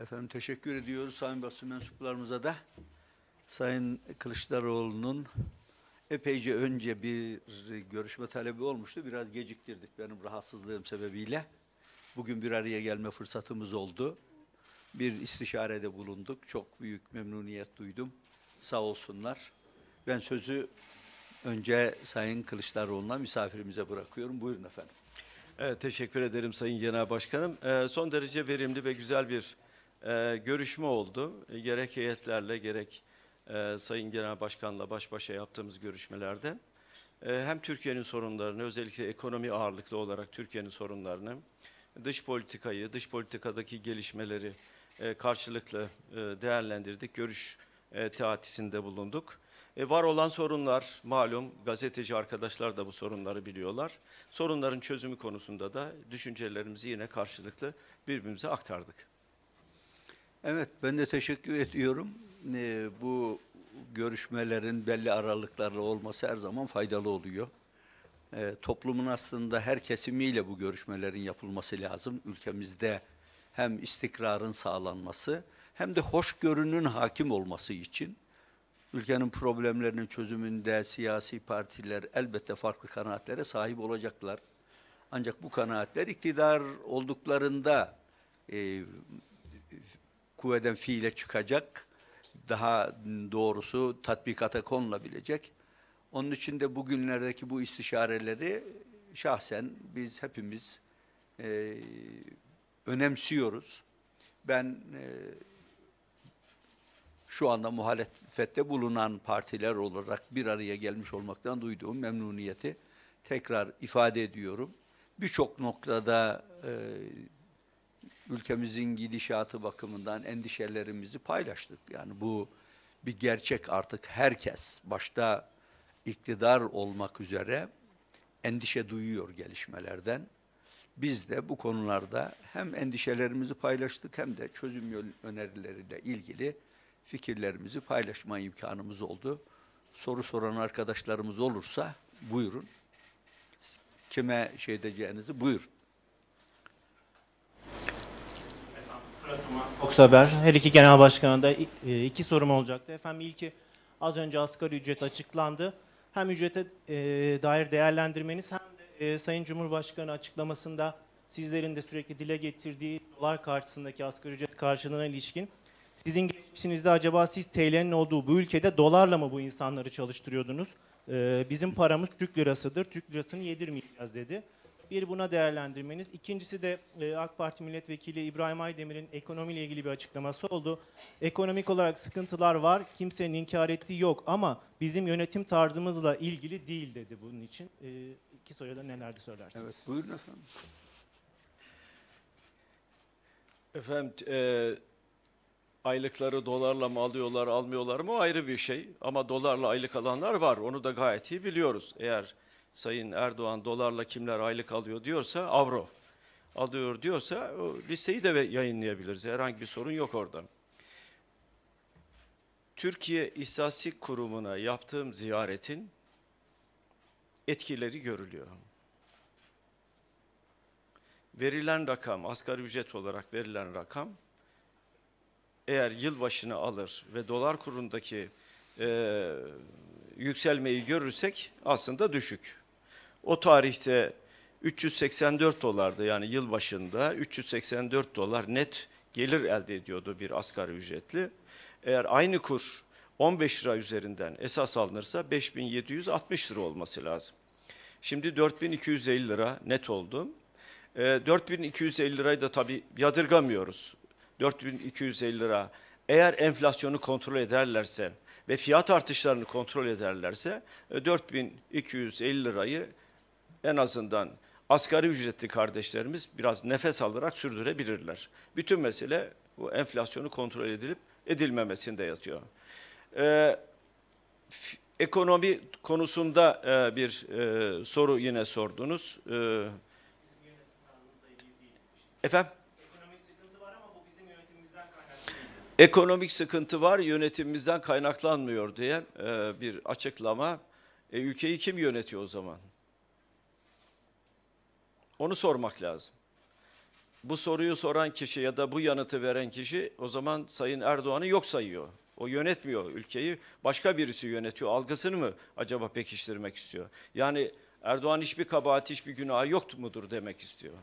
Efendim teşekkür ediyoruz sayın basın mensuplarımıza da. Sayın Kılıçdaroğlu'nun epeyce önce bir görüşme talebi olmuştu. Biraz geciktirdik benim rahatsızlığım sebebiyle. Bugün bir araya gelme fırsatımız oldu. Bir istişarede bulunduk. Çok büyük memnuniyet duydum. Sağ olsunlar. Ben sözü önce Sayın Kılıçdaroğlu'na, misafirimize bırakıyorum. Buyurun efendim. Evet, teşekkür ederim Sayın Genel Başkanım. Son derece verimli ve güzel bir görüşme oldu. Gerek heyetlerle gerek Sayın Genel Başkan'la baş başa yaptığımız görüşmelerde hem Türkiye'nin sorunlarını, özellikle ekonomi ağırlıklı olarak Türkiye'nin sorunlarını, dış politikayı, dış politikadaki gelişmeleri karşılıklı değerlendirdik. Görüş teatisinde bulunduk. Var olan sorunlar malum, gazeteci arkadaşlar da bu sorunları biliyorlar. Sorunların çözümü konusunda da düşüncelerimizi yine karşılıklı birbirimize aktardık. Evet, ben de teşekkür ediyorum. Bu görüşmelerin belli aralıklarla olması her zaman faydalı oluyor. Toplumun aslında her kesimiyle bu görüşmelerin yapılması lazım. Ülkemizde hem istikrarın sağlanması hem de hoşgörünün hakim olması için ülkenin problemlerinin çözümünde siyasi partiler elbette farklı kanaatlere sahip olacaklar. Ancak bu kanaatler iktidar olduklarında kuvveden fiile çıkacak, daha doğrusu tatbikata konulabilecek. Onun için de bugünlerdeki bu istişareleri şahsen biz hepimiz önemsiyoruz. Ben şu anda muhalefette bulunan partiler olarak bir araya gelmiş olmaktan duyduğum memnuniyeti tekrar ifade ediyorum. Birçok noktada ülkemizin gidişatı bakımından endişelerimizi paylaştık. Yani bu bir gerçek, artık herkes başta iktidar olmak üzere endişe duyuyor gelişmelerden. Biz de bu konularda hem endişelerimizi paylaştık hem de çözüm önerileriyle ilgili fikirlerimizi paylaşma imkanımız oldu. Soru soran arkadaşlarımız olursa buyurun. Kime şey edeceğinizi buyurun. Fox Haber. Her iki genel başkanına da iki sorum olacaktı. Efendim ilki, az önce asgari ücret açıklandı. Hem ücrete dair değerlendirmeniz hem de Sayın Cumhurbaşkanı açıklamasında sizlerin de sürekli dile getirdiği dolar karşısındaki asgari ücret karşılığına ilişkin. Sizin geçmişinizde acaba siz TL'nin olduğu bu ülkede dolarla mı bu insanları çalıştırıyordunuz? Bizim paramız Türk lirasıdır. Türk lirasını yedirmeyeceğiz dedi. Bir, buna değerlendirmeniz. İkincisi de AK Parti Milletvekili İbrahim Aydemir'in ekonomiyle ilgili bir açıklaması oldu. Ekonomik olarak sıkıntılar var, kimsenin inkar ettiği yok ama bizim yönetim tarzımızla ilgili değil dedi bunun için. İki soruya da neler söylersiniz? Evet, buyurun efendim. Efendim, aylıkları dolarla mı alıyorlar, almıyorlar mı ayrı bir şey. Ama dolarla aylık alanlar var, onu da gayet iyi biliyoruz. Eğer Sayın Erdoğan dolarla kimler aylık alıyor diyorsa, avro alıyor diyorsa o listeyi de yayınlayabiliriz. Herhangi bir sorun yok orada. Türkiye İstatistik Kurumu'na yaptığım ziyaretin etkileri görülüyor. Verilen rakam, asgari ücret olarak verilen rakam, eğer yılbaşını alır ve dolar kurundaki yükselmeyi görürsek aslında düşük. O tarihte 384 dolardı, yani yılbaşında 384 dolar net gelir elde ediyordu bir asgari ücretli. Eğer aynı kur 15 lira üzerinden esas alınırsa 5760 lira olması lazım. Şimdi 4250 lira net oldu. 4250 lirayı da tabii yadırgamıyoruz. 4250 lira eğer enflasyonu kontrol ederlerse ve fiyat artışlarını kontrol ederlerse 4250 lirayı en azından asgari ücretli kardeşlerimiz biraz nefes alarak sürdürebilirler. Bütün mesele bu enflasyonu kontrol edilip edilmemesinde yatıyor. Ekonomi konusunda bir soru yine sordunuz. Efendim? Ekonomik sıkıntı var, yönetimimizden kaynaklanmıyor diye bir açıklama. Ülkeyi kim yönetiyor o zaman? Onu sormak lazım. bu soruyu soran kişi ya da bu yanıtı veren kişi o zaman Sayın Erdoğan'ı yok sayıyor. O yönetmiyor ülkeyi, başka birisi yönetiyor. Algısını mı acaba pekiştirmek istiyor? Yani Erdoğan hiçbir kabahati, hiçbir günahı yok mudur demek istiyor.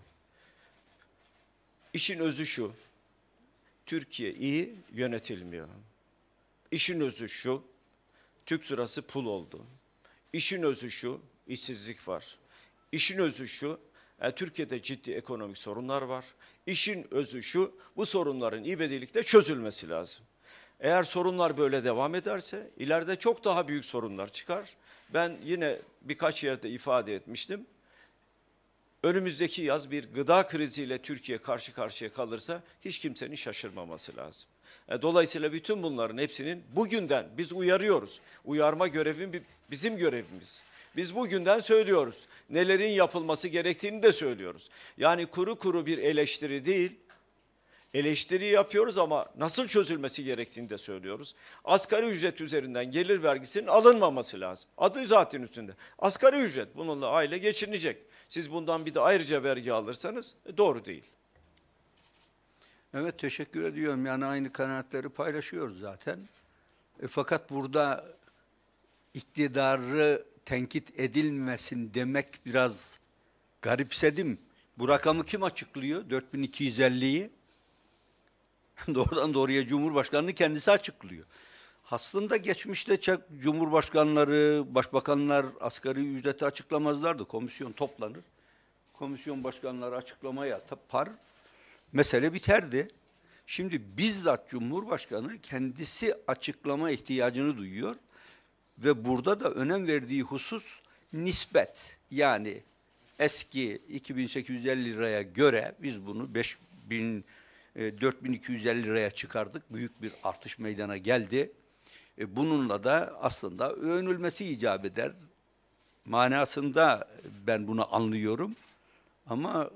İşin özü şu, Türkiye iyi yönetilmiyor. İşin özü şu, Türk lirası pul oldu. İşin özü şu, işsizlik var. İşin özü şu, Türkiye'de ciddi ekonomik sorunlar var. İşin özü şu, bu sorunların ivedilikle çözülmesi lazım. Eğer sorunlar böyle devam ederse ileride çok daha büyük sorunlar çıkar. Ben yine birkaç yerde ifade etmiştim. Önümüzdeki yaz bir gıda kriziyle Türkiye karşı karşıya kalırsa hiç kimsenin şaşırmaması lazım. Dolayısıyla bütün bunların hepsinin bugünden biz uyarıyoruz. Uyarma görevi bizim görevimiz. Biz bugünden söylüyoruz. Nelerin yapılması gerektiğini de söylüyoruz. Yani kuru kuru bir eleştiri değil, eleştiri yapıyoruz ama nasıl çözülmesi gerektiğini de söylüyoruz. Asgari ücret üzerinden gelir vergisinin alınmaması lazım. Adı zaten üstünde. Asgari ücret, bununla aile geçinecek. Siz bundan bir de ayrıca vergi alırsanız doğru değil. Evet, teşekkür ediyorum. Yani aynı kanaatleri paylaşıyoruz zaten. Fakat burada iktidarı tenkit edilmesin demek biraz garipsedim. Bu rakamı kim açıklıyor? 4250'yi. Doğrudan doğruya Cumhurbaşkanlığı kendisi açıklıyor. Aslında geçmişte Cumhurbaşkanları, başbakanlar asgari ücreti açıklamazlardı. Komisyon toplanır. Komisyon başkanları açıklama yapar. Mesele biterdi. Şimdi bizzat Cumhurbaşkanı kendisi açıklama ihtiyacını duyuyor. Ve burada da önem verdiği husus nispet. Yani eski 2850 liraya göre biz bunu 4250 liraya çıkardık. Büyük bir artış meydana geldi. Bununla da aslında övünülmesi icap eder. Manasında ben bunu anlıyorum. Ama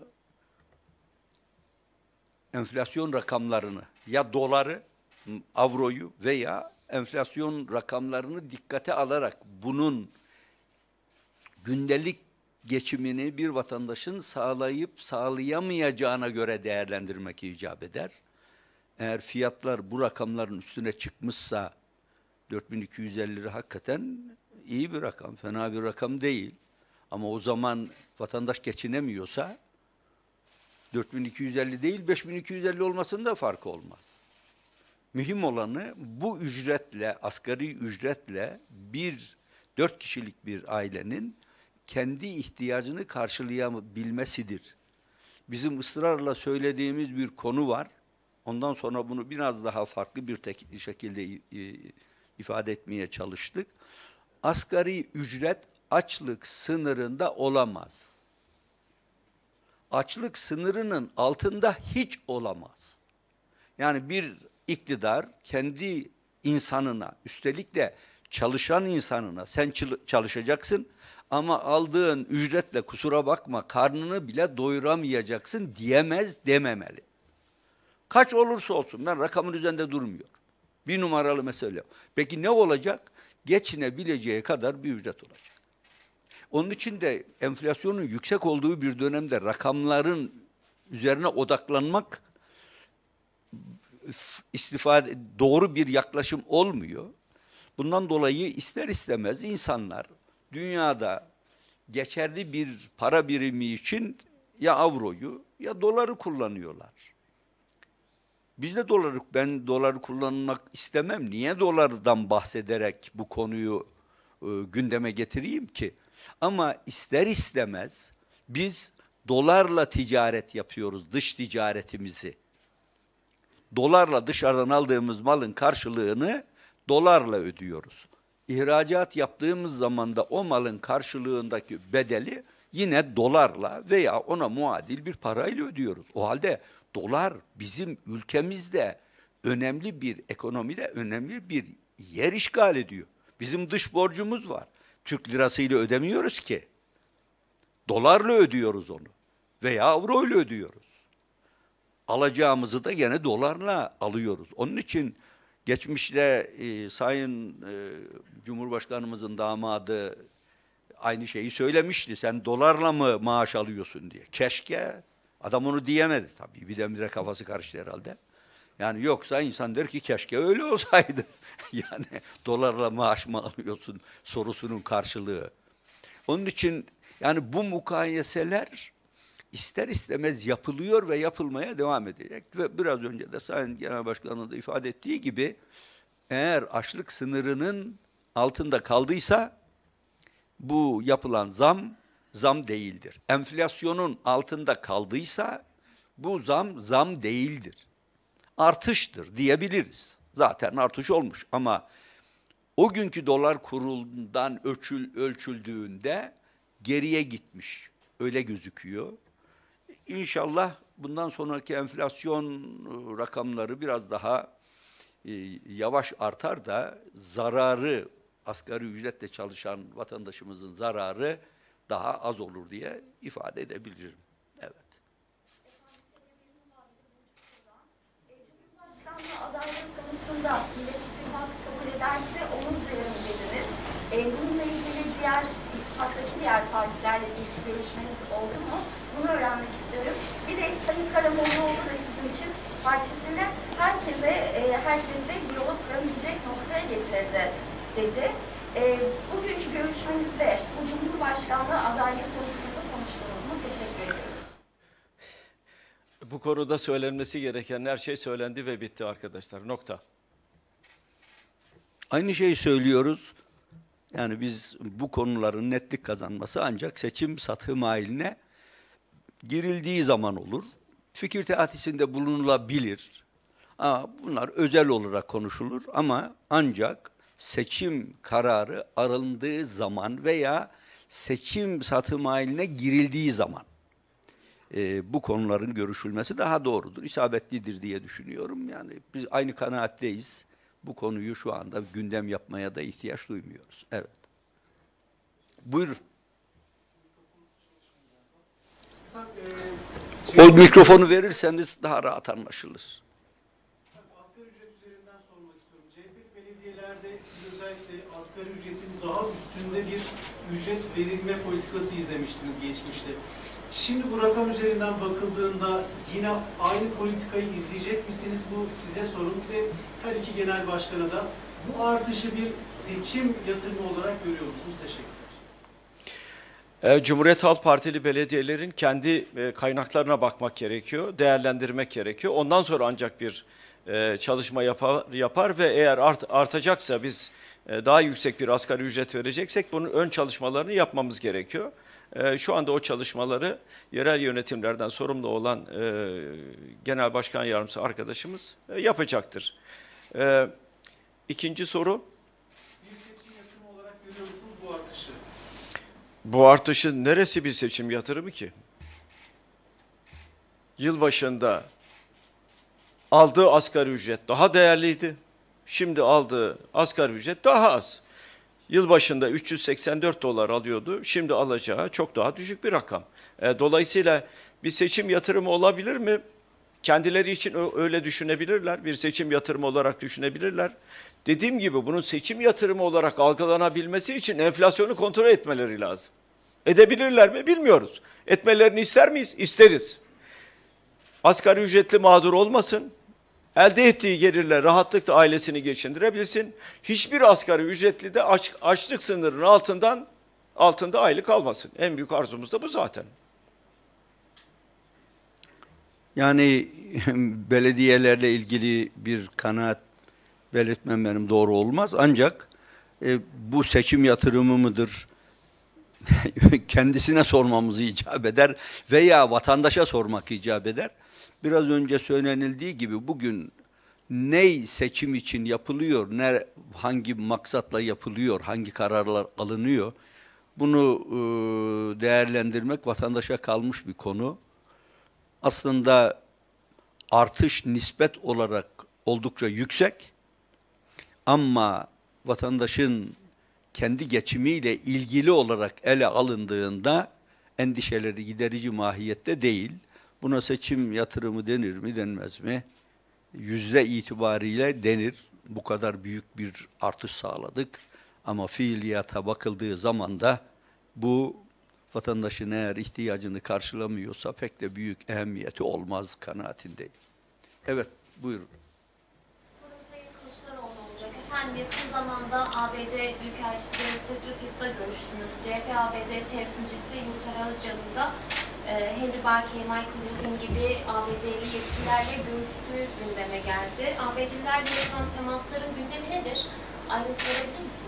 enflasyon rakamlarını ya doları, avroyu veya enflasyon rakamlarını dikkate alarak bunun gündelik geçimini bir vatandaşın sağlayıp sağlayamayacağına göre değerlendirmek icap eder. Eğer fiyatlar bu rakamların üstüne çıkmışsa 4250 lira hakikaten iyi bir rakam, fena bir rakam değil. Ama o zaman vatandaş geçinemiyorsa 4250 değil 5250 olmasının da farkı olmaz. Mühim olanı bu ücretle, asgari ücretle 4 kişilik bir ailenin kendi ihtiyacını karşılayabilmesidir. Bizim ısrarla söylediğimiz bir konu var. Ondan sonra bunu biraz daha farklı bir şekilde ifade etmeye çalıştık. Asgari ücret açlık sınırında olamaz. Açlık sınırının altında hiç olamaz. Yani bir iktidar kendi insanına, üstelik de çalışan insanına sen çalışacaksın ama aldığın ücretle kusura bakma karnını bile doyuramayacaksın diyemez, dememeli. Kaç olursa olsun ben rakamın üzerinde durmuyor. Bir numaralı mesele. Peki ne olacak? Geçinebileceği kadar bir ücret olacak. Onun için de enflasyonun yüksek olduğu bir dönemde rakamların üzerine odaklanmak doğru bir yaklaşım olmuyor. Bundan dolayı ister istemez insanlar dünyada geçerli bir para birimi için ya avroyu ya doları kullanıyorlar. Biz de ben doları kullanmak istemem. Niye dolardan bahsederek bu konuyu gündeme getireyim ki? Ama ister istemez biz dolarla ticaret yapıyoruz, dış ticaretimizi. Dolarla dışarıdan aldığımız malın karşılığını dolarla ödüyoruz. İhracat yaptığımız zaman da o malın karşılığındaki bedeli yine dolarla veya ona muadil bir parayla ödüyoruz. O halde dolar bizim ülkemizde önemli bir ekonomide önemli bir yer işgal ediyor. Bizim dış borcumuz var. Türk lirasıyla ödemiyoruz ki. Dolarla ödüyoruz onu veya avroyla ödüyoruz. Alacağımızı da gene dolarla alıyoruz. Onun için geçmişte Sayın Cumhurbaşkanımızın damadı aynı şeyi söylemişti. Sen dolarla mı maaş alıyorsun diye. Keşke Adam onu diyemedi tabii. Birdenbire kafası karıştı herhalde. Yani yoksa insan der ki keşke öyle olsaydı. Yani dolarla maaş mı alıyorsun sorusunun karşılığı. Onun için yani bu mukayeseler ister istemez yapılıyor ve yapılmaya devam edecek. Ve biraz önce de Sayın Genel Başkan'ın da ifade ettiği gibi eğer açlık sınırının altında kaldıysa bu yapılan zam değildir. Enflasyonun altında kaldıysa bu zam değildir. Artıştır diyebiliriz. Zaten artış olmuş ama o günkü dolar kurundan ölçüldüğünde geriye gitmiş. Öyle gözüküyor. İnşallah bundan sonraki enflasyon rakamları biraz daha yavaş artar da zararı, asgari ücretle çalışan vatandaşımızın zararı daha az olur diye ifade edebilirim. Evet. Cumhurbaşkanlığı adaylığı konusunda Millet İttifakı kabul ederse onur duyarım dediniz. Bununla ilgili ittifaktaki diğer partilerle bir görüşmeniz oldu mu? Bunu öğrenmek istiyorum. Bir de Sayın Karamollaoğlu da sizin için partisinde herkesle diyalog kurabilecek noktaya getirdi dedi. Bugünkü görüşmenizde bu Cumhurbaşkanlığı adaylığı konusunda konuştunuz mu? Teşekkür ederim. Bu konuda söylenmesi gereken her şey söylendi ve bitti arkadaşlar. Nokta. Aynı şeyi söylüyoruz. Yani biz bu konuların netlik kazanması ancak seçim sathı mailine girildiği zaman olur. Fikir teatisinde bulunulabilir. Bunlar özel olarak konuşulur ama ancak seçim kararı alındığı zaman veya seçim sathı mailine girildiği zaman bu konuların görüşülmesi daha doğrudur, isabetlidir diye düşünüyorum. Yani biz aynı kanaatteyiz. Bu konuyu şu anda gündem yapmaya da ihtiyaç duymuyoruz. Evet. Buyurun. O mikrofonu verirseniz daha rahat anlaşılır. Asgari ücret üzerinden sormak istiyorum. CHP belediyelerde siz özellikle asgari ücretin daha üstünde bir ücret verilme politikası izlemiştiniz geçmişte. Şimdi bu rakam üzerinden bakıldığında yine aynı politikayı izleyecek misiniz? Bu size sorun ve her iki genel başkana da bu artışı bir seçim yatırımı olarak görüyor musunuz? Teşekkürler. Cumhuriyet Halk Partili belediyelerin kendi kaynaklarına bakmak gerekiyor, değerlendirmek gerekiyor. Ondan sonra ancak bir çalışma yapar ve eğer artacaksa biz daha yüksek bir asgari ücret vereceksek bunun ön çalışmalarını yapmamız gerekiyor. Şu anda o çalışmaları yerel yönetimlerden sorumlu olan Genel Başkan Yardımcısı arkadaşımız yapacaktır. İkinci soru. Bir seçim yatırımı olarak görüyor musunuz bu artışı? Bu artışın neresi bir seçim yatırımı ki? Yılbaşında aldığı asgari ücret daha değerliydi. Şimdi aldığı asgari ücret daha az. Yılbaşında 384 dolar alıyordu. Şimdi alacağı çok daha düşük bir rakam. Dolayısıyla bir seçim yatırımı olabilir mi? Kendileri için öyle düşünebilirler. Bir seçim yatırımı olarak düşünebilirler. Dediğim gibi bunun seçim yatırımı olarak algılanabilmesi için enflasyonu kontrol etmeleri lazım. Edebilirler mi? Bilmiyoruz. Etmelerini ister miyiz? İsteriz. Asgari ücretli mağdur olmasın. Elde ettiği gelirle rahatlıkla ailesini geçindirebilsin. Hiçbir asgari ücretli de açlık sınırının altında aylık almasın. En büyük arzumuz da bu zaten. Yani belediyelerle ilgili bir kanaat belirtmem benim doğru olmaz. Ancak bu seçim yatırımı mıdır? Kendisine sormamızı icap eder veya vatandaşa sormak icap eder. Biraz önce söylenildiği gibi bugün ne seçim için yapılıyor, ne hangi maksatla yapılıyor, hangi kararlar alınıyor, bunu değerlendirmek vatandaşa kalmış bir konu. Aslında artış nispet olarak oldukça yüksek ama vatandaşın kendi geçimiyle ilgili olarak ele alındığında endişeleri giderici mahiyette değil. Buna seçim yatırımı denir mi denmez mi? Yüzde itibariyle denir. Bu kadar büyük bir artış sağladık. Ama fiiliyata bakıldığı zaman da bu vatandaşın eğer ihtiyacını karşılamıyorsa pek de büyük ehemmiyeti olmaz kanaatindeyim. Evet, buyurun. Sorum Sayın Kılıçdaroğlu olacak. Efendim yakın zamanda ABD Büyükelçisi Sedrifiel'da görüştünüz. CHP ABD temsilcisi Yurtar Özcan'ın da Henry Barkey, Michael Rubin gibi ABD'li yetkililerle görüştüğü gündeme geldi. ABD'lilerle yapılan temasların gündemi nedir? Ayrıntı verebilir misiniz?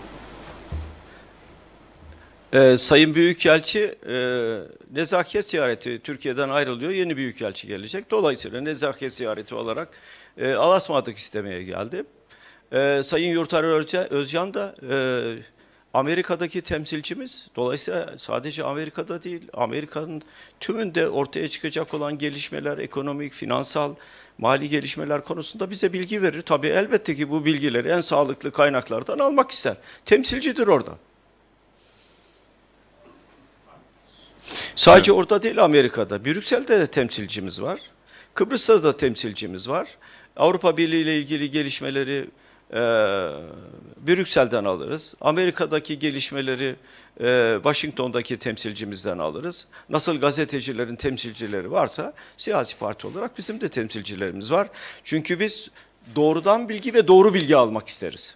Sayın Büyükelçi nezaket ziyareti, Türkiye'den ayrılıyor, yeni Büyükelçi gelecek. Dolayısıyla nezaket ziyareti olarak alasmadık istemeye geldi. Sayın Yurtar Özcan da Amerika'daki temsilcimiz. Dolayısıyla sadece Amerika'da değil, Amerika'nın tümünde ortaya çıkacak olan gelişmeler, ekonomik, finansal, mali gelişmeler konusunda bize bilgi verir. Tabii elbette ki bu bilgileri en sağlıklı kaynaklardan almak ister. Temsilcidir orada. Sadece orada değil, Amerika'da. Brüksel'de de temsilcimiz var. Kıbrıs'ta da temsilcimiz var. Avrupa Birliği ile ilgili gelişmeleri Brüksel'den alırız. Amerika'daki gelişmeleri Washington'daki temsilcimizden alırız. Nasıl gazetecilerin temsilcileri varsa siyasi parti olarak bizim de temsilcilerimiz var. Çünkü biz doğrudan bilgi ve doğru bilgi almak isteriz.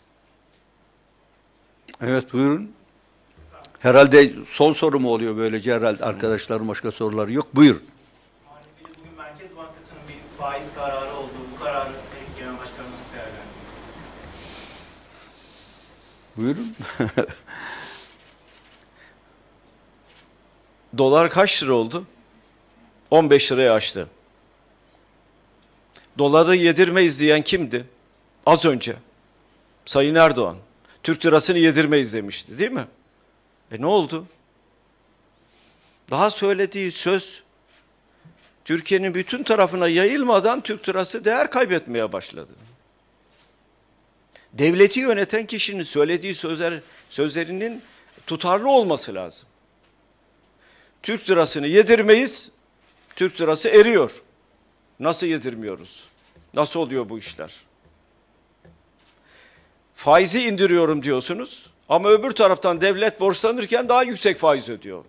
Evet, buyurun. Herhalde son soru mu oluyor böylece herhalde arkadaşlarım başka soruları yok. Buyurun. Bugün Merkez Bankası'nın bir faiz kararı oldu. Bu kararı Genel Başkanı nasıl değerlendiriyor? Buyurun. Dolar kaç lira oldu? 15 liraya aştı. Doları yedirmeyiz diyen kimdi? Az önce. Sayın Erdoğan. Türk lirasını yedirmeyiz demişti, değil mi? Ne oldu? Daha söylediği söz Türkiye'nin bütün tarafına yayılmadan Türk lirası değer kaybetmeye başladı. Devleti yöneten kişinin söylediği sözlerinin tutarlı olması lazım. Türk lirasını yedirmeyiz, Türk lirası eriyor. Nasıl yedirmiyoruz? Nasıl oluyor bu işler? Faizi indiriyorum diyorsunuz ama öbür taraftan devlet borçlanırken daha yüksek faiz ödüyor.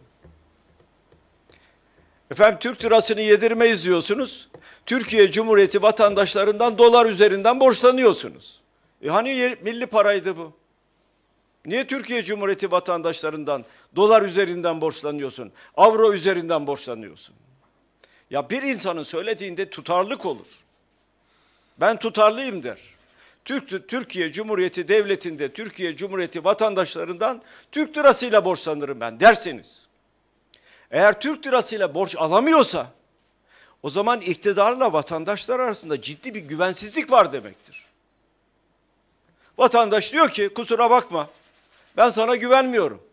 Efendim Türk lirasını yedirmeyiz diyorsunuz. Türkiye Cumhuriyeti vatandaşlarından dolar üzerinden borçlanıyorsunuz. Hani milli paraydı bu? Niye Türkiye Cumhuriyeti vatandaşlarından dolar üzerinden borçlanıyorsun? Avro üzerinden borçlanıyorsun? Ya bir insanın söylediğinde tutarlılık olur. Ben tutarlıyım der. Türkiye Cumhuriyeti Devleti'nde Türkiye Cumhuriyeti vatandaşlarından Türk lirasıyla borçlanırım ben derseniz. Eğer Türk lirasıyla borç alamıyorsa o zaman iktidarla vatandaşlar arasında ciddi bir güvensizlik var demektir. Vatandaş diyor ki kusura bakma ben sana güvenmiyorum.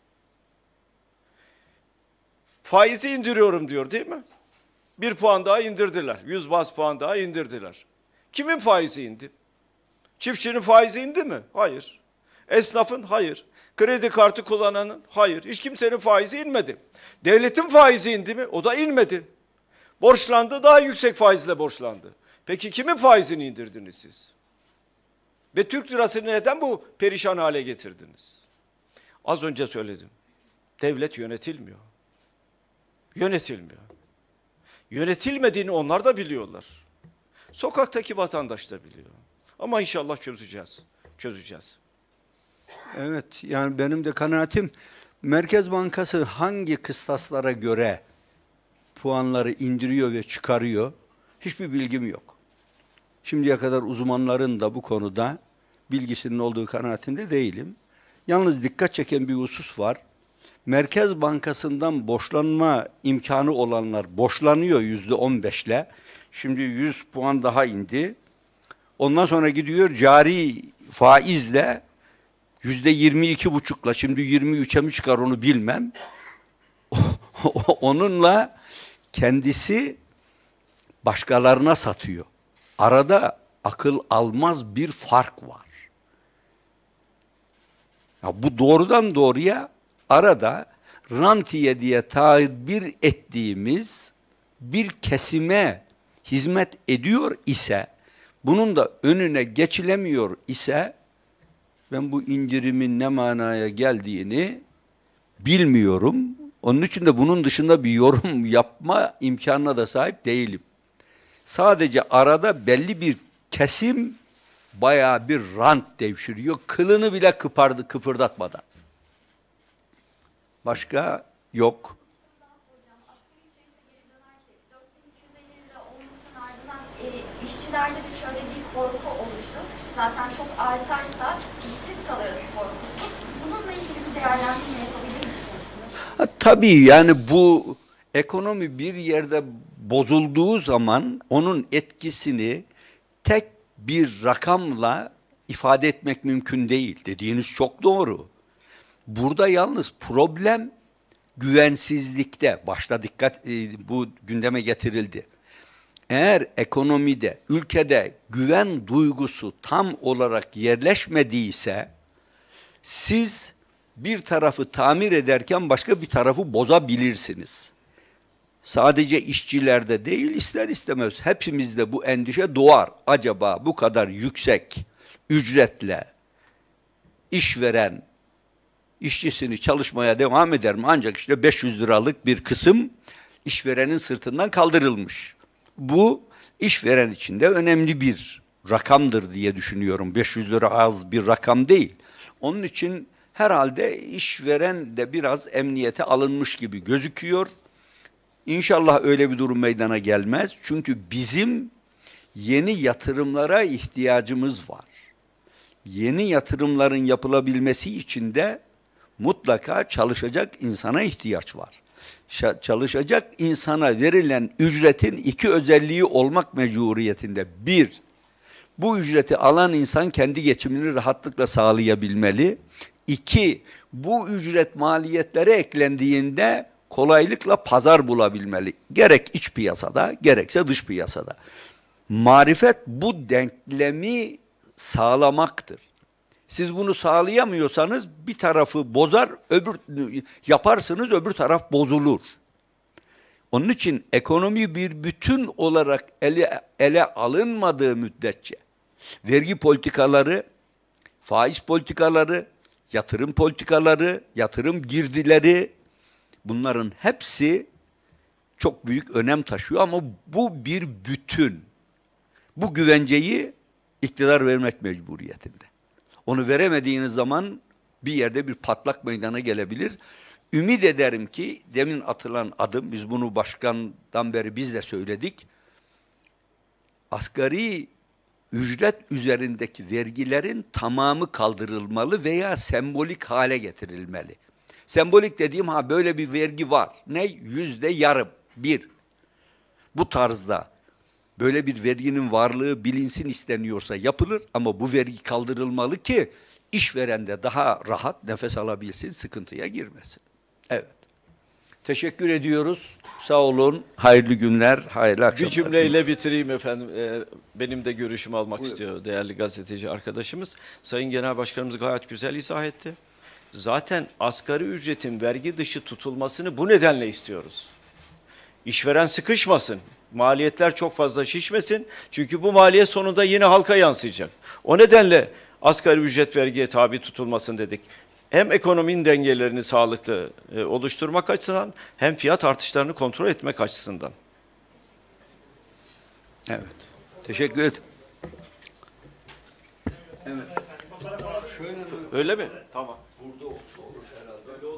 Faizi indiriyorum diyor değil mi? 1 puan daha indirdiler. 100 baz puan daha indirdiler. Kimin faizi indi? Çiftçinin faizi indi mi? Hayır. Esnafın? Hayır. Kredi kartı kullananın? Hayır. Hiç kimsenin faizi inmedi. Devletin faizi indi mi? O da inmedi. Borçlandı, daha yüksek faizle borçlandı. Peki kimin faizini indirdiniz siz? Ve Türk lirasını neden bu perişan hale getirdiniz? Az önce söyledim. Devlet yönetilmiyor. Yönetilmiyor. Yönetilmediğini onlar da biliyorlar. Sokaktaki vatandaş da biliyor. Ama inşallah çözeceğiz. Çözeceğiz. Evet, yani benim de kanaatim Merkez Bankası hangi kıstaslara göre puanları indiriyor ve çıkarıyor hiçbir bilgim yok. Şimdiye kadar uzmanların da bu konuda bilgisinin olduğu kanaatinde değilim. Yalnız dikkat çeken bir husus var. Merkez Bankası'ndan borçlanma imkanı olanlar borçlanıyor %15'le. Şimdi 100 puan daha indi. Ondan sonra gidiyor cari faizle %22,5'la, şimdi 23'e mi çıkar onu bilmem. Onunla kendisi başkalarına satıyor. Arada akıl almaz bir fark var. Ya bu doğrudan doğruya arada rantiye diye tabir ettiğimiz bir kesime hizmet ediyor ise, bunun da önüne geçilemiyor ise ben bu indirimin ne manaya geldiğini bilmiyorum. Onun için de bunun dışında bir yorum yapma imkanına da sahip değilim. Sadece arada belli bir kesim bayağı bir rant devşiriyor. Kılını bile kıpırdatmadan. Başka yok. Asgari ücrete geri dönersek 4.250 lira olmasının ardından işçilerde de şöyle bir korku oluştu. Zaten çok artarsa işsiz kalırız korkusu. Bununla ilgili bir değerlendirme yapabilir misiniz? Tabii yani bu ekonomi bir yerde bozulduğu zaman onun etkisini tek bir rakamla ifade etmek mümkün değil. Dediğiniz çok doğru. Burada yalnız problem güvensizlikte. Başta bu gündeme getirildi. Eğer ekonomide, ülkede güven duygusu tam olarak yerleşmediyse, siz bir tarafı tamir ederken başka bir tarafı bozabilirsiniz. Sadece işçilerde değil, ister istemez hepimizde bu endişe doğar. Acaba bu kadar yüksek ücretle işveren işçisini çalışmaya devam eder mi? Ancak işte 500 liralık bir kısım işverenin sırtından kaldırılmış. Bu işveren için de önemli bir rakamdır diye düşünüyorum. 500 lira az bir rakam değil. Onun için herhalde işveren de biraz emniyete alınmış gibi gözüküyor. İnşallah öyle bir durum meydana gelmez. Çünkü bizim yeni yatırımlara ihtiyacımız var. Yeni yatırımların yapılabilmesi için de mutlaka çalışacak insana ihtiyaç var. Çalışacak insana verilen ücretin iki özelliği olmak mecburiyetinde. Bir, bu ücreti alan insan kendi geçimini rahatlıkla sağlayabilmeli. İki, bu ücret maliyetlere eklendiğinde kolaylıkla pazar bulabilmeli. Gerek iç piyasada, gerekse dış piyasada. Marifet bu denklemi sağlamaktır. Siz bunu sağlayamıyorsanız bir tarafı bozar, yaparsınız öbür taraf bozulur. Onun için ekonomi bir bütün olarak ele alınmadığı müddetçe vergi politikaları, faiz politikaları, yatırım politikaları, yatırım girdileri, bunların hepsi çok büyük önem taşıyor ama bu bir bütün. Bu güvenceyi iktidar vermek mecburiyetinde. Onu veremediğiniz zaman bir yerde bir patlak meydana gelebilir. Ümit ederim ki demin atılan adım, biz bunu başkandan beri biz de söyledik. Asgari ücret üzerindeki vergilerin tamamı kaldırılmalı veya sembolik hale getirilmeli. Sembolik dediğim böyle bir vergi var. Ne? %yarım, 1. Bu tarzda böyle bir verginin varlığı bilinsin isteniyorsa yapılır ama bu vergi kaldırılmalı ki işveren de daha rahat nefes alabilsin, sıkıntıya girmesin. Evet. Teşekkür ediyoruz. Sağ olun. Hayırlı günler, hayırlı akşamlar. Bir cümleyle bitireyim efendim. Benim de görüşümü almak istiyor değerli gazeteci arkadaşımız. Sayın Genel Başkanımız gayet güzel izah etti. Zaten asgari ücretin vergi dışı tutulmasını bu nedenle istiyoruz. İşveren sıkışmasın. Maliyetler çok fazla şişmesin. Çünkü bu maliyet sonunda yine halka yansıyacak. O nedenle asgari ücret vergiye tabi tutulmasın dedik. Hem ekonominin dengelerini sağlıklı oluşturmak açısından hem fiyat artışlarını kontrol etmek açısından. Evet. Teşekkür ederim. Evet. Öyle mi? Tamam. Burada olur herhalde.